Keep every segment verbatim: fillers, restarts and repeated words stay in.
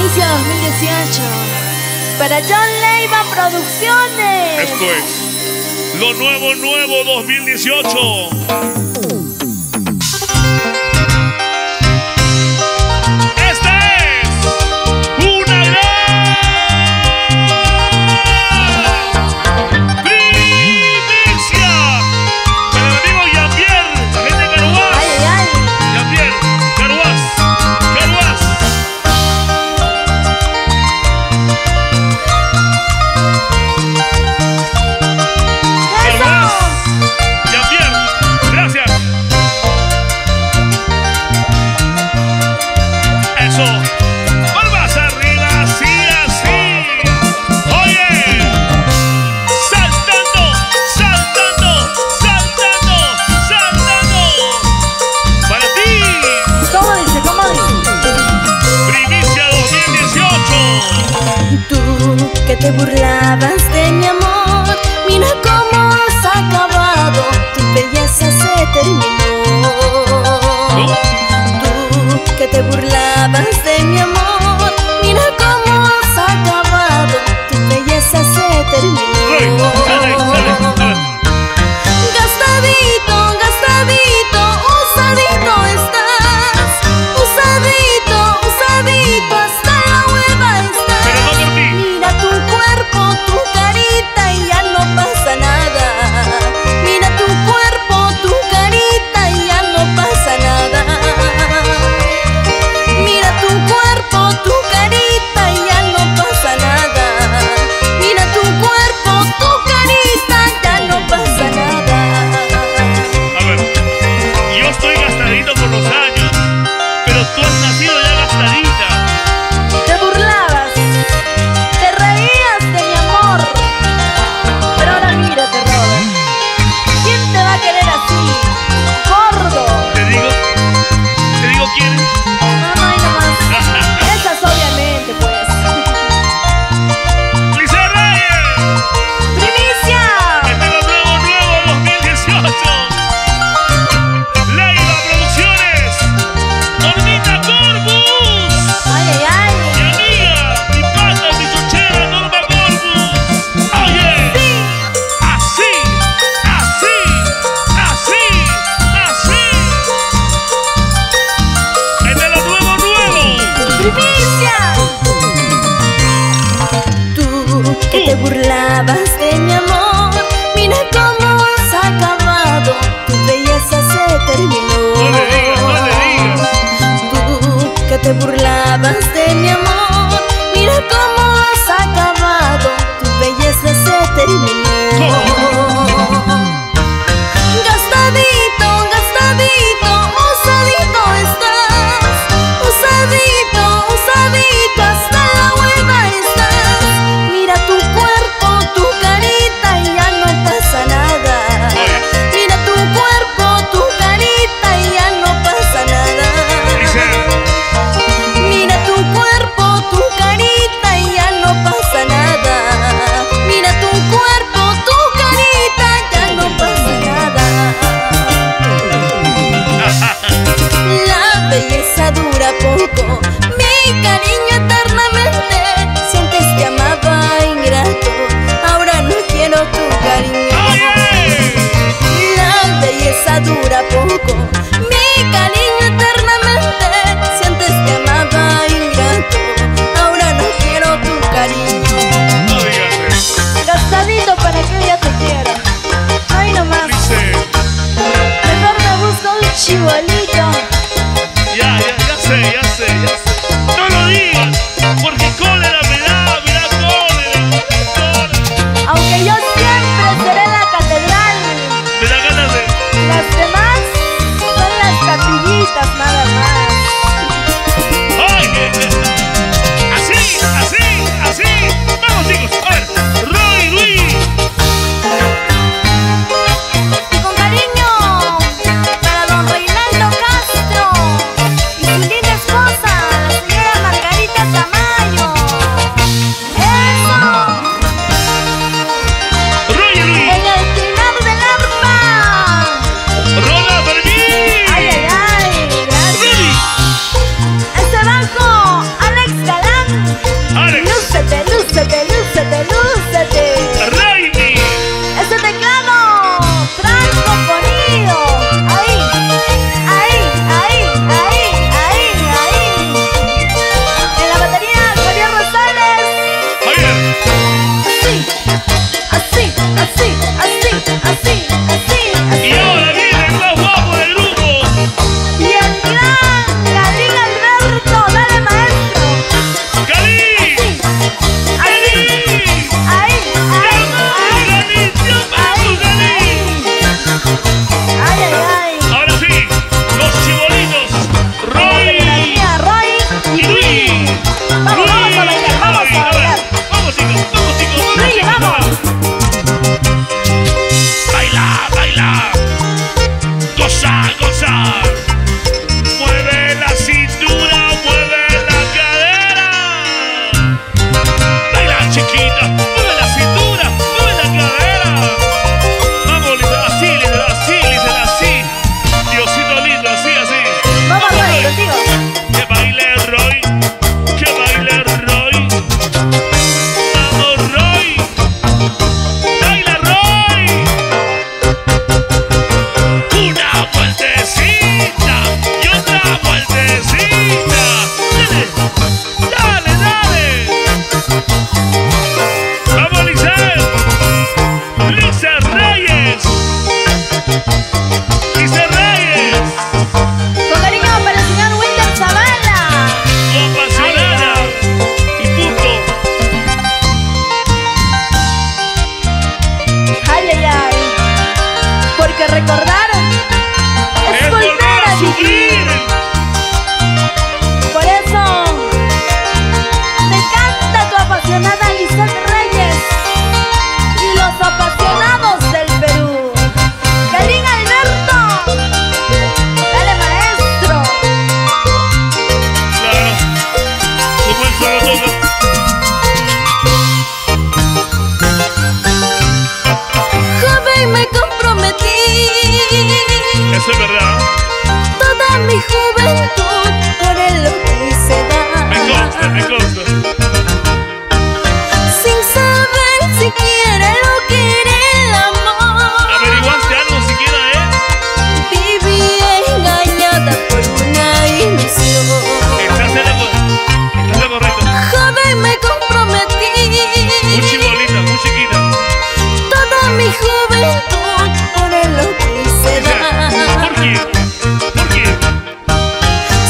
Primicia dos mil dieciocho para John Leiva Producciones. Esto es lo nuevo, nuevo dos mil dieciocho. Que te burlabas de mi amor, mira cómo has acabado, tu belleza se terminó. Tú que te burlabas de mi amor, mira cómo has acabado, tu belleza se terminó. Gastadito, gastadito, usadito estás, usadito, usadito, hasta la hueva estás. Mira tu cuerpo, tu carita y ya no pasa nada. Mira tu cuerpo, tu carita y ya no pasa nada. Mira tu cuerpo, tu carita y ya no pasa nada. Mira tu cuerpo, tu carita, ya no pasa nada. A ver, yo estoy gastadito por los años, pero tú has nacido ya gastadita. Te burlabas, te reías de mi amor, pero ahora mírate, Robert. ¿Quién te va a querer así, gordo? Te digo, te digo quién. No, no hay nomás. Esas obviamente, pues. Lisa Reyes. ¡Primicia! Este es lo nuevo, nuevo dos mil dieciocho. Leiva Producciones. Normita Corbus. Ay, ay, ay. Mi amiga, mi pata, mi chochera, Norma Corbus. Oye. Así, así, así, así. Este es lo nuevo, nuevo. ¡Primicia! Tú que te burlabas de mi amor, mira cómo has acabado, tu belleza se terminó. No le digas, no le digas. Tú que te burlabas de mi amor, mira cómo has acabado, tu belleza se terminó. Gastadito, gastadito, usadito estás, usadito, usadito, hasta la hueva estás. Mira tu cuerpo, tu carita y ya no pasa nada. Mira tu cuerpo, tu carita y ya no pasa nada. Mira tu cuerpo, tu carita y ya no pasa nada. Mira tu cuerpo, tu carita, ya no pasa nada. La belleza dura poco, mi cariño eternamente. Si antes te amaba ingrato, ahora no quiero tu cariño. La belleza dura poco, mi cariño eternamente. Si antes te amaba ingrato, ahora no quiero tu cariño. No digas eso. Gastadito para que ella te quiera. Ay, nomás. Dice, Mejor me busco un chibolito. ya, ya, ya sé, ya sé, ya sé. No lo digas, porque cólera me da, me da cólera, me da cólera. Aunque yo siempre seré la catedral, Me da ganas de... las demás son las capillitas nada más. ¡Ay! Así, así, así. Vamos, chicos, a ver. Roy Luis. Y con cariño para don Reinaldo a gozar. Mueve la cintura, mueve la cadera. Baila chiquita, mueve la cintura, mueve la cadera. Vamos, Lisa, así, Lisa, así, Lisa, así. Diosito lindo, así, así. Vamos, Roy, contigo. Que baile Roy, que baile Roy. Vamos, Roy. Baila Roy. Una vueltecita y otra vueltecita. Dale, dale, dale. Vamos, Lisette. Lisette Reyes. Lisette Reyes. Con cariño para el señor Winter Zavala. Apasionada. Y punto. Ay, ay, ay. Porque recordar es Es volver a vivir. Por eso me canta tu apasionada Lisette Reyes y los apasionados del Perú. Karin Alberto, dale maestro. Claro. Como el solo toca. Joven me comprometí Eso es verdad. toda mi juventud por el lo que se Me consta, me da, consta. sin saber siquiera lo que era el amor. ¿Averiguaste algo siquiera, eh? Viví engañada por una ilusión. Estás en lo, estás en lo correcto. Joven me comprometí Muy chibolita, muy chiquita. toda mi juventud por el lo que se Dice, da, ¿por qué? ¿Por qué?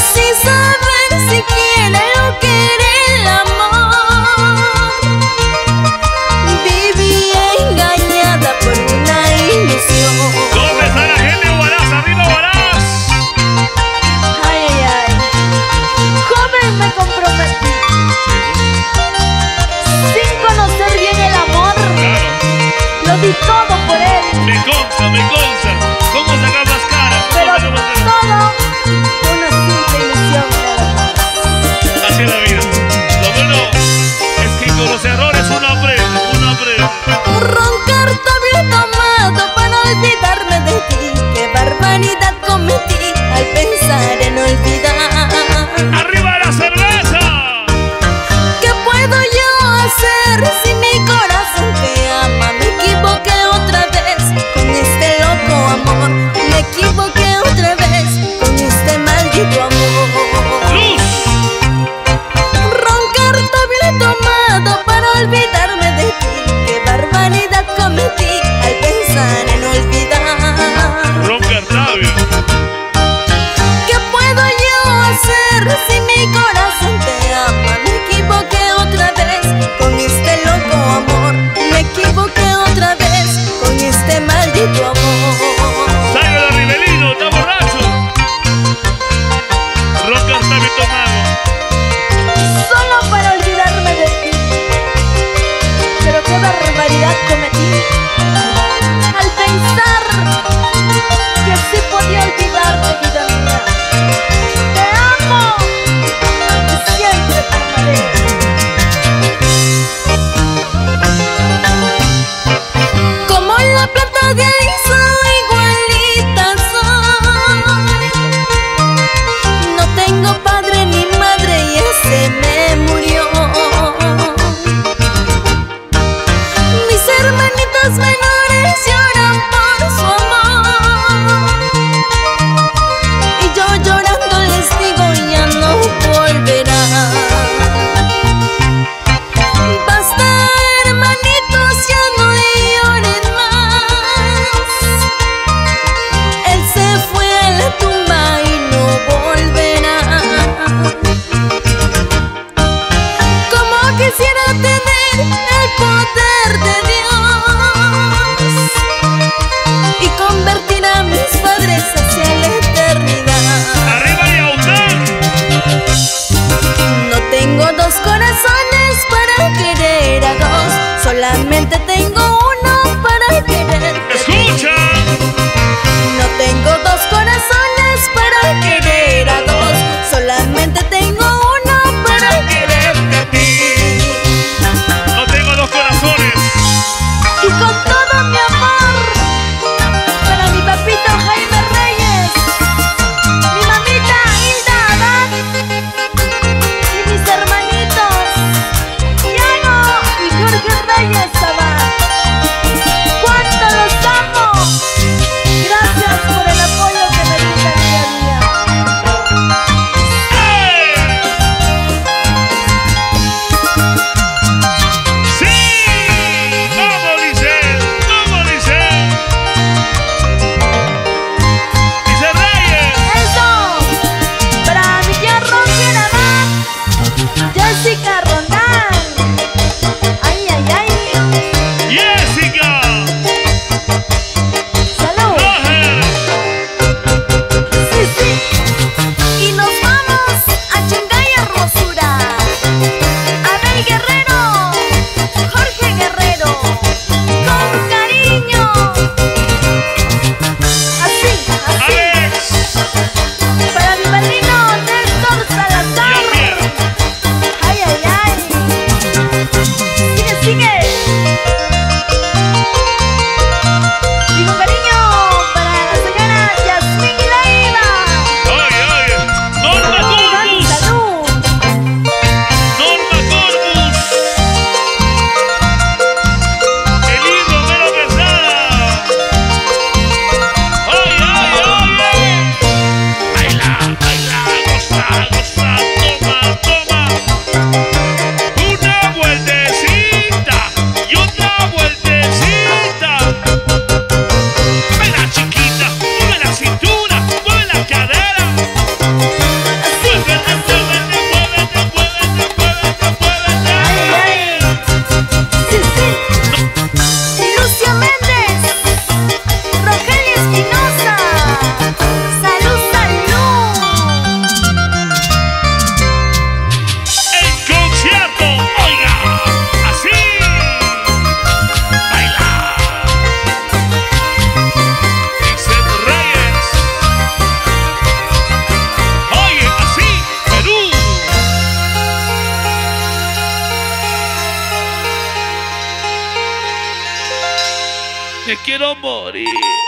Me quiero morir.